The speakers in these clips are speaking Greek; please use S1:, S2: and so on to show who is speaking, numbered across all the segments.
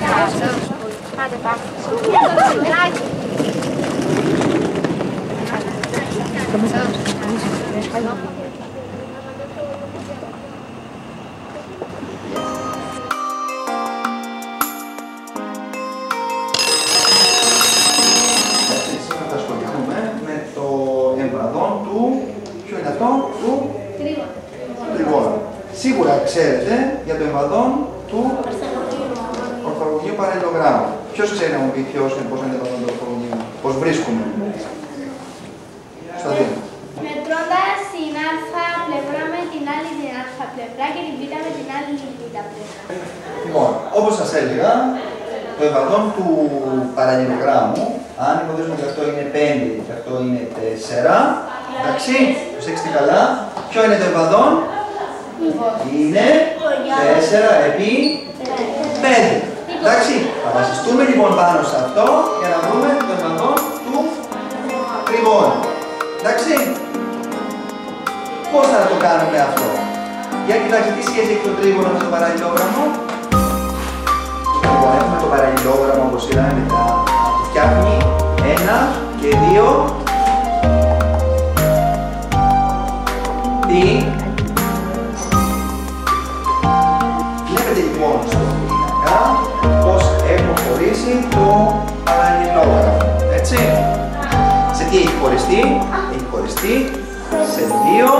S1: Άντε πάμε.
S2: Σήμερα θα ασχοληθούμε με το εμβαδόν του, ποιο είναι αυτό, του τριγώνα. Σίγουρα ξέρετε για το εμβαδόν του ορθολογικού παραλληλογράμμου. Ποιος ξέρει να μου πει ποιος είναι, πώς είναι το εμβαδόν του ορθολογικού, πώς βρίσκουμε. Στα δύο.
S3: Μετρώντας την α πλευρά με την άλλη την α πλευρά και την β με την άλλη την β πλευρά.
S2: Λοιπόν, όπως σας έλεγα, το εμβαδόν του παραλληλογράμμου, αν υποδείξουμε ότι αυτό είναι 5 και αυτό είναι 4, εντάξει, προσέξτε καλά, ποιο είναι το εμβαδόν? Είναι 4 επί 5. Εντάξει, θα βασιστούμε λοιπόν πάνω σε αυτό για να βρούμε το εμβαδόν του τριγώνα. Εντάξει, πώς θα το κάνουμε αυτό? Για κοιτάξτε τι σχέση έχει το τρίγωνο με το παραλληλόγραμμο. Λοιπόν, έχουμε το παραλληλόγραμμο όπως είδαμε μετά. Φτιάχνει 1 και 2 τι. Βλέπετε λοιπόν στο πίνακα πως έχω χωρίσει το παραλληλόγραμμο. Έτσι. Σε τι έχει χωριστεί? Έχει χωριστεί σε 2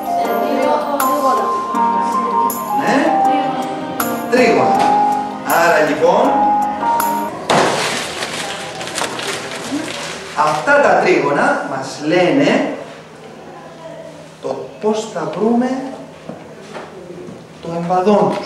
S2: ναι, τρίγωνα. Άρα λοιπόν αυτά τα τρίγωνα μας λένε το πώς θα βρούμε το εμβαδόν τους.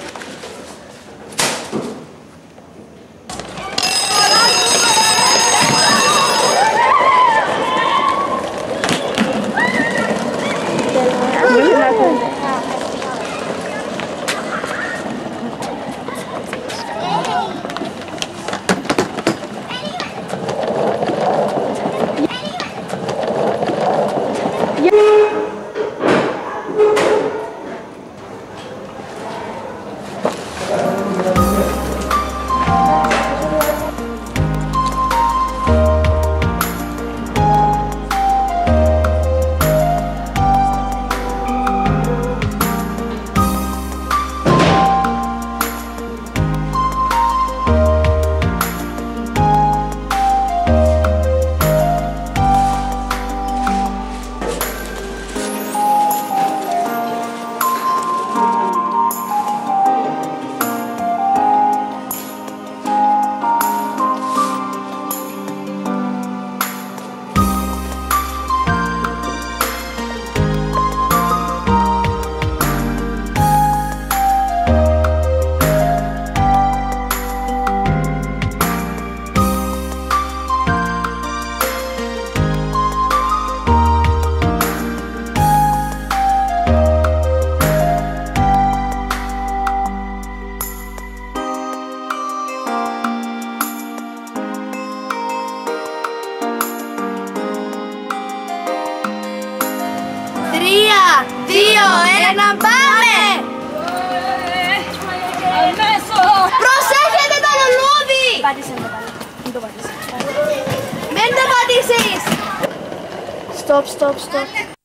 S3: Πάμε! Προσέχετε το λουλούδι!
S1: Πάτησε, μην το πατήσεις.
S3: Μην το πατήσεις!
S1: Stop.